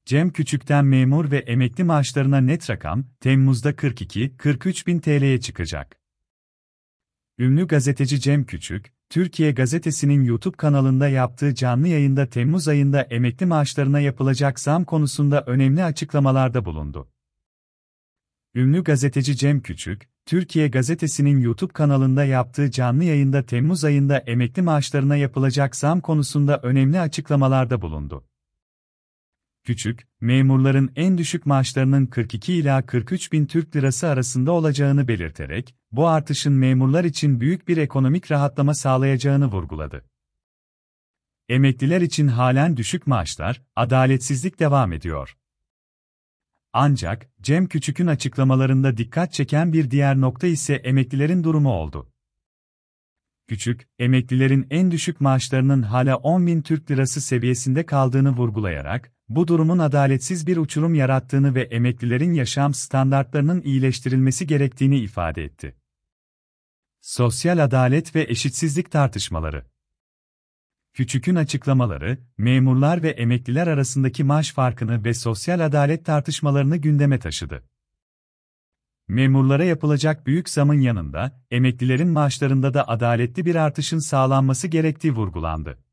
Cem Küçük'ten memur ve emekli maaşlarına net rakam, Temmuz'da 42-43 bin TL'ye çıkacak. Ünlü gazeteci Cem Küçük, Türkiye Gazetesi'nin YouTube kanalında yaptığı canlı yayında Temmuz ayında emekli maaşlarına yapılacak zam konusunda önemli açıklamalarda bulundu. Ünlü gazeteci Cem Küçük, Türkiye Gazetesi'nin YouTube kanalında yaptığı canlı yayında Temmuz ayında emekli maaşlarına yapılacak zam konusunda önemli açıklamalarda bulundu. Küçük, memurların en düşük maaşlarının 42 ila 43 bin Türk lirası arasında olacağını belirterek, bu artışın memurlar için büyük bir ekonomik rahatlama sağlayacağını vurguladı. Emekliler için halen düşük maaşlar, adaletsizlik devam ediyor. Ancak, Cem Küçük'ün açıklamalarında dikkat çeken bir diğer nokta ise emeklilerin durumu oldu. Küçük, emeklilerin en düşük maaşlarının hala 10 bin Türk lirası seviyesinde kaldığını vurgulayarak, bu durumun adaletsiz bir uçurum yarattığını ve emeklilerin yaşam standartlarının iyileştirilmesi gerektiğini ifade etti. Sosyal adalet ve eşitsizlik tartışmaları. Küçük'ün açıklamaları, memurlar ve emekliler arasındaki maaş farkını ve sosyal adalet tartışmalarını gündeme taşıdı. Memurlara yapılacak büyük zamın yanında, emeklilerin maaşlarında da adaletli bir artışın sağlanması gerektiği vurgulandı.